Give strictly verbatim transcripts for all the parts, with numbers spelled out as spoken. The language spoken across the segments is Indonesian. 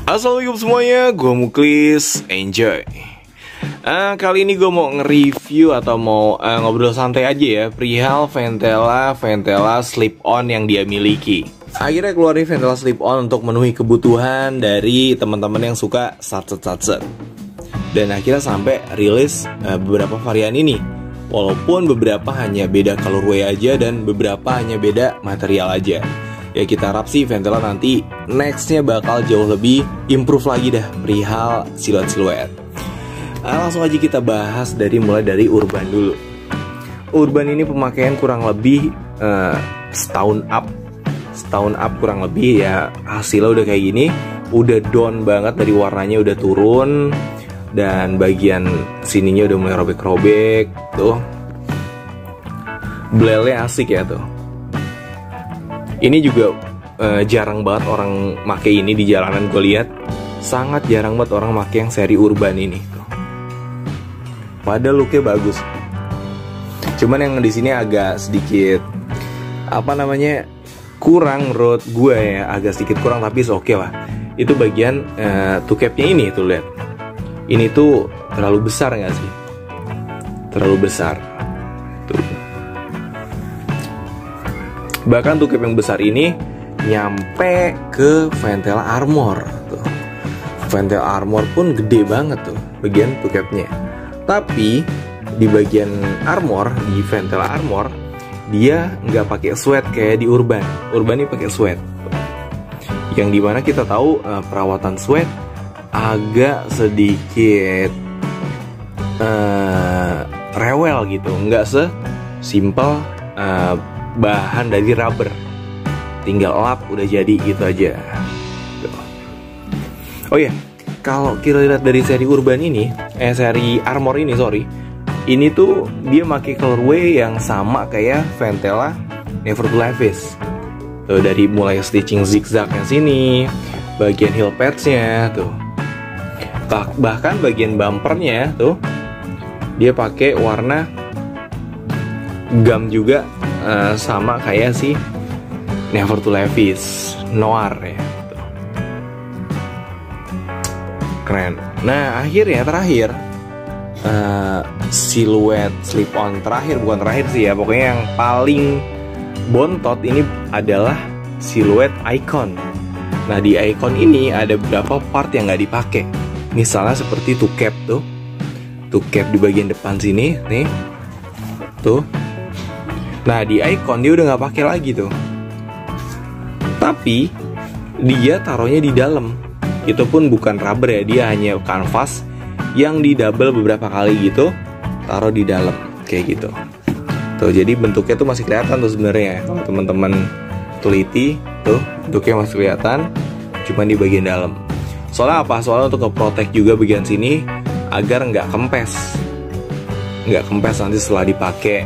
Assalamualaikum semuanya, gue Muklis, enjoy. Uh, kali ini gue mau nge-review atau mau uh, ngobrol santai aja ya perihal Ventela Ventela Slip-On yang dia miliki. Akhirnya keluar nih Ventela Slip-On untuk memenuhi kebutuhan dari teman-teman yang suka satset-satset. Dan akhirnya sampai rilis uh, beberapa varian ini. Walaupun beberapa hanya beda colorway aja dan beberapa hanya beda material aja. Ya kita harap sih Ventela nanti nextnya bakal jauh lebih improve lagi dah perihal siluet-siluet. Nah, langsung aja kita bahas dari mulai dari Urban dulu. Urban ini pemakaian kurang lebih uh, setahun up, setahun up kurang lebih ya, hasilnya udah kayak gini, udah down banget dari warnanya udah turun. Dan bagian sininya udah mulai robek-robek tuh. Blelnya asik ya tuh. Ini juga uh, jarang banget orang make ini di jalanan, gue lihat sangat jarang banget orang make yang seri Urban ini tuh. Padahal looknya bagus. Cuman yang di sini agak sedikit apa namanya kurang menurut gue ya, agak sedikit kurang tapi oke okay lah. Itu bagian uh, two capnya ini tuh lihat. Ini tuh terlalu besar nggak sih? Terlalu besar. Tuh. Bahkan tuh cap yang besar ini nyampe ke Ventela Armor. Tuh. Ventela Armor pun gede banget tuh bagian tuh capnya. Tapi di bagian Armor, di Ventela Armor, dia nggak pakai sweat kayak di Urban. Urban ini pakai sweat. Tuh. Yang dimana kita tahu uh, perawatan sweat agak sedikit uh, rewel gitu, nggak sesimpel uh, bahan dari rubber, tinggal lap udah jadi gitu aja. Oh ya, kalau kita lihat dari seri Urban ini, eh seri Armor ini sorry, ini tuh dia pakai colorway yang sama kayak Ventela Never to Levi's. Tuh dari mulai stitching zigzagnya sini, bagian heel pads-nya tuh. Bahkan bagian bumpernya tuh dia pakai warna gum juga uh, sama kayak si Never to Levi's Noir ya tuh. Keren. Nah akhirnya terakhir uh, siluet slip-on terakhir, bukan terakhir sih ya, pokoknya yang paling bontot ini adalah siluet Icon. Nah di Icon ini ada beberapa part yang nggak dipakai. Misalnya seperti two cap tuh, two cap di bagian depan sini, nih, tuh. Nah di Icon dia udah nggak pakai lagi tuh. Tapi dia taruhnya di dalam. Itu pun bukan rubber ya, dia hanya kanvas yang di double beberapa kali gitu, taruh di dalam kayak gitu. Tuh jadi bentuknya tuh masih kelihatan tuh sebenarnya. Kalau teman-teman teliti tuh bentuknya masih kelihatan, cuma di bagian dalam. Soalnya apa? Soalnya untuk nge-protect juga bagian sini agar nggak kempes, nggak kempes nanti setelah dipakai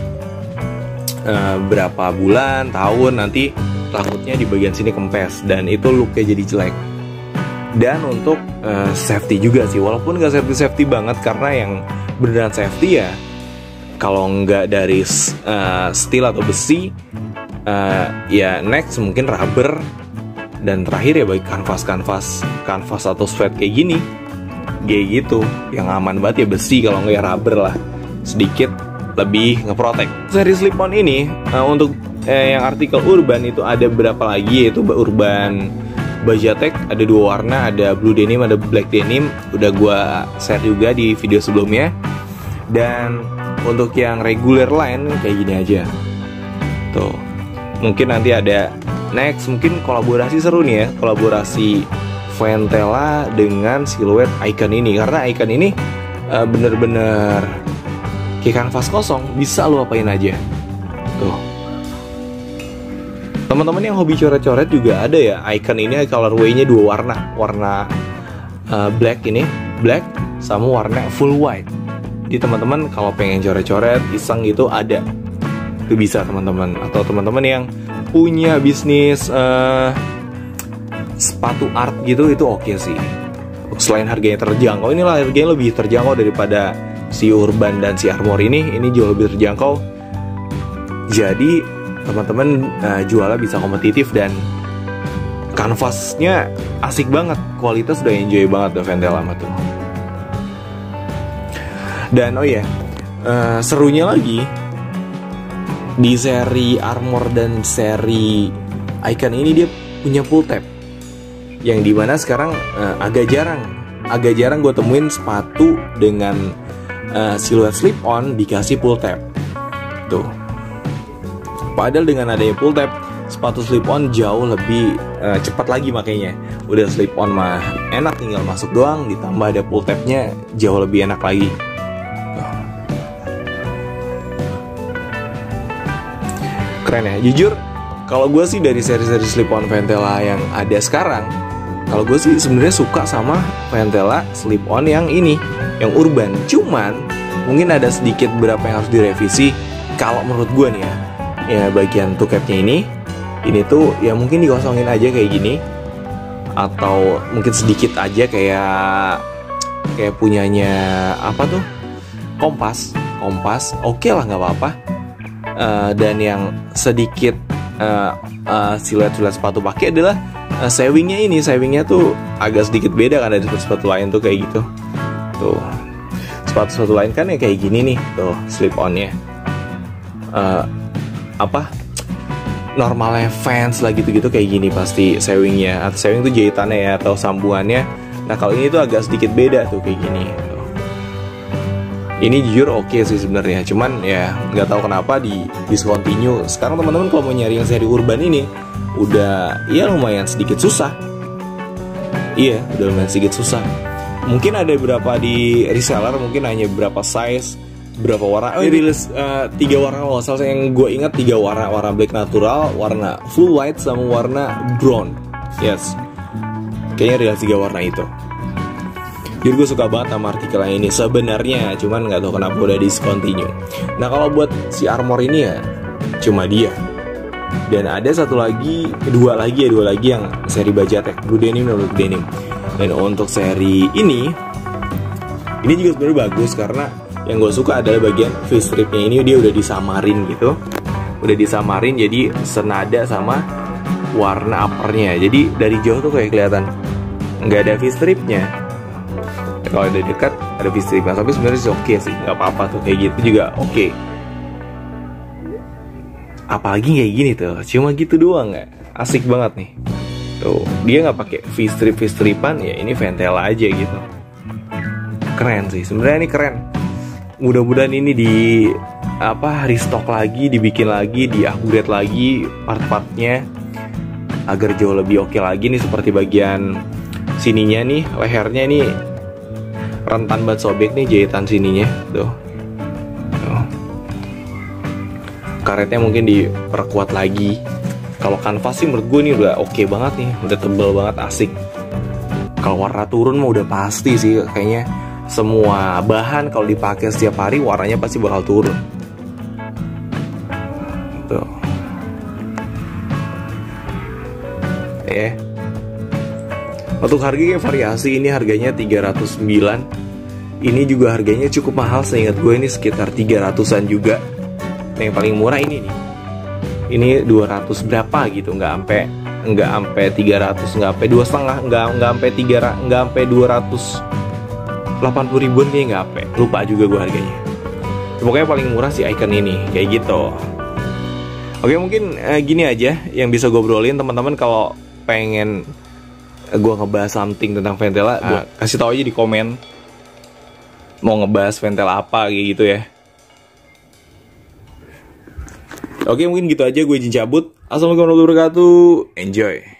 uh, berapa bulan, tahun, nanti takutnya di bagian sini kempes dan itu looknya jadi jelek. Dan untuk uh, safety juga sih, walaupun nggak safety safety banget karena yang beneran safety ya kalau nggak dari uh, steel atau besi, uh, ya next mungkin rubber. Dan terakhir ya bagi kanvas-kanvas kanvas atau sweat kayak gini, kayak gitu, yang aman banget ya besi, kalau nggak ya rubber lah, sedikit lebih ngeprotek. Seri slip-on ini uh, untuk eh, yang artikel Urban itu ada berapa lagi, yaitu Urban Bajatek, ada dua warna, ada blue denim, ada black denim, udah gua share juga di video sebelumnya. Dan untuk yang regular line kayak gini aja tuh. Mungkin nanti ada next, mungkin kolaborasi seru nih ya, kolaborasi Ventela dengan siluet Icon ini. Karena Icon ini uh, bener-bener kayak kanvas kosong, bisa lo apain aja. Tuh. Teman-teman yang hobi coret-coret juga ada ya, Icon ini colorway-nya dua warna, warna uh, black ini, black sama warna full white. Jadi teman-teman kalau pengen coret-coret, iseng gitu ada. Itu bisa teman-teman, atau teman-teman yang punya bisnis uh, sepatu art gitu, itu oke okay sih. Selain harganya terjangkau, inilah harganya lebih terjangkau daripada si Urban dan si Armor ini. Ini jauh lebih terjangkau. Jadi teman-teman uh, jualnya bisa kompetitif dan kanvasnya asik banget, kualitas udah enjoy banget tuh Ventela mah tuh. Dan oh ya, yeah, uh, serunya lagi di seri Armor dan seri Icon ini dia punya pull tab, yang dimana sekarang uh, agak jarang, agak jarang gue temuin sepatu dengan uh, siluet slip on dikasih pull tab tuh. Padahal dengan adanya pull tab, sepatu slip on jauh lebih uh, cepat lagi makanya. Udah slip on mah enak, tinggal masuk doang, ditambah ada pull tabnya jauh lebih enak lagi. Keren ya, jujur kalau gue sih dari seri-seri slip on Ventela yang ada sekarang, kalau gue sih sebenarnya suka sama Ventela slip on yang ini, yang urban. Cuman mungkin ada sedikit beberapa yang harus direvisi kalau menurut gue nih ya. Ya bagian toe capnya ini, ini tuh ya mungkin dikosongin aja kayak gini, atau mungkin sedikit aja kayak kayak punyanya apa tuh, Kompas, Kompas, oke okay lah nggak apa-apa. Uh, dan yang sedikit uh, uh, siluet-siluet sepatu pakai adalah uh, sewingnya ini, sewingnya tuh agak sedikit beda kan dari sepatu-sepatu lain tuh kayak gitu. Tuh sepatu-sepatu lain kan ya kayak gini nih, tuh slip onnya. Uh, apa normalnya fans lah gitu-gitu kayak gini pasti sewingnya, atau sewing tuh jahitannya ya atau sambungannya. Nah kalau ini tuh agak sedikit beda tuh kayak gini. Ini jujur oke okay sih sebenarnya, cuman ya nggak tahu kenapa di discontinue. Sekarang teman-teman kalau mau nyari yang seri urban ini udah ya lumayan sedikit susah. Iya udah lumayan sedikit susah. Mungkin ada beberapa di reseller, mungkin hanya beberapa size, berapa warna. Oh, ini rilis uh, tiga warna loh. Salah yang gue ingat tiga warna, warna black natural, warna full white, sama warna brown. Yes, kayaknya rilis tiga warna itu. Jadi gue suka banget sama artikelnya ini sebenarnya, cuman nggak tahu kenapa udah discontinue. Nah kalau buat si Armor ini ya cuma dia. Dan ada satu lagi, dua lagi ya, dua lagi yang seri Bajatek, Blue Denim dan Blue Denim. Dan untuk seri ini, ini juga sebenarnya bagus karena yang gue suka adalah bagian face stripnya ini dia udah disamarin gitu, udah disamarin jadi senada sama warna uppernya. Jadi dari jauh tuh kayak kelihatan nggak ada face stripnya. Kalau dari dekat ada face stripnya, tapi sebenarnya sih oke okay sih, nggak apa-apa tuh kayak gitu juga oke. Okay. Apalagi kayak gini tuh, cuma gitu doang nggak, asik banget nih. Tuh dia nggak pakai face strip face stripan, ya ini Ventela aja gitu. Keren sih, sebenarnya ini keren. Mudah-mudahan ini di apa restock lagi, dibikin lagi, di-upgrade lagi part-partnya agar jauh lebih oke okay lagi nih. Seperti bagian sininya nih, lehernya nih rentan banget sobek nih, jahitan sininya tuh. Tuh. Karetnya mungkin diperkuat lagi. Kalau kanvas sih menurut gue ini udah oke okay banget nih, udah tebel banget, asik. Kalau warna turun mah udah pasti sih kayaknya. Semua bahan kalau dipakai setiap hari warnanya pasti bakal turun. Tuh. Eh. Untuk harganya variasi, ini harganya tiga ratus sembilan. Ini juga harganya cukup mahal, seingat gue ini sekitar tiga ratusan juga. Nah, yang paling murah ini nih. Ini dua ratus berapa gitu, nggak sampai nggak sampai tiga ratus, nggak sampai dua setengah, nggak nggak sampai tiga, nggak sampai dua ratus delapan puluh ribuan kayaknya, nggak sampai, lupa juga gue harganya. Pokoknya paling murah sih Icon ini, kayak gitu. Oke, mungkin eh, gini aja yang bisa gue obrolin. Teman-teman kalau pengen gue ngebahas something tentang Ventela, uh, kasih tahu aja di komen mau ngebahas Ventela apa kayak gitu ya. Oke, mungkin gitu aja, gue izin cabut. Assalamualaikum warahmatullahi wabarakatuh. Enjoy.